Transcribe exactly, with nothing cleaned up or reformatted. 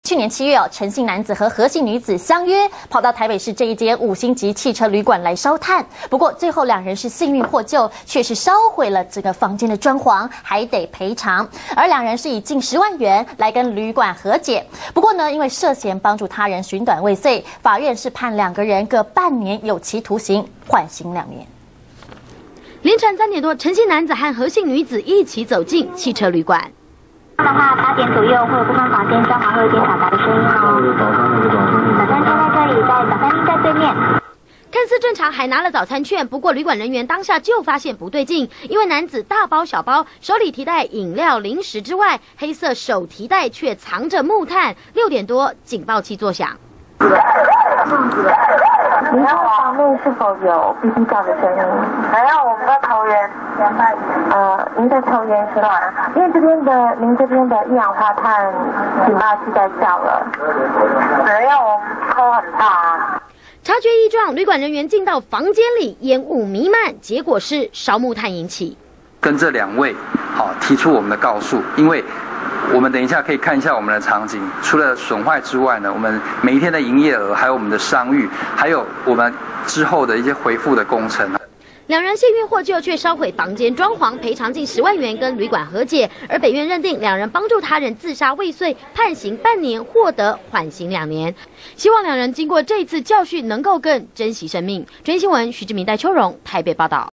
去年七月哦，陈姓男子和何姓女子相约跑到台北市这一间五星级汽车旅馆来烧炭，不过最后两人是幸运获救，却是烧毁了整个房间的装潢，还得赔偿。而两人是以近十万元来跟旅馆和解。不过呢，因为涉嫌帮助他人寻短未遂，法院是判两个人各半年有期徒刑，缓刑两年。 凌晨三点多，陈姓男子和何姓女子一起走进汽车旅馆。 的话，八点左右会有部分房间装潢会有点嘈杂的声音哦。早餐那个早餐，早餐现在可以在早餐厅在对面。 看似正常，还拿了早餐券。不过旅馆人员当下就发现不对劲，因为男子大包小包，手里提袋饮料、零食之外，黑色手提袋却藏着木炭。六点多，警报器作响。 您家房内是否有哔哔叫的声音？没有，我们在抽烟。呃，您在抽烟是吧？因为这边的您这边的一氧化碳警报器在叫了。没有，我们抽很大啊。 察觉异状，旅馆人员进到房间里，烟雾弥漫，结果是烧木炭引起。 跟这两位好提出我们的告诉，因为。 我们等一下可以看一下我们的场景，除了损坏之外呢，我们每一天的营业额，还有我们的商誉，还有我们之后的一些回复的工程。 两人幸运获救，却烧毁房间装潢，赔偿近十万元，跟旅馆和解。而北院认定两人帮助他人自杀未遂，判刑半年，获得缓刑两年。希望两人经过这次教训，能够更珍惜生命。专新闻徐志明、戴秋荣台北报道。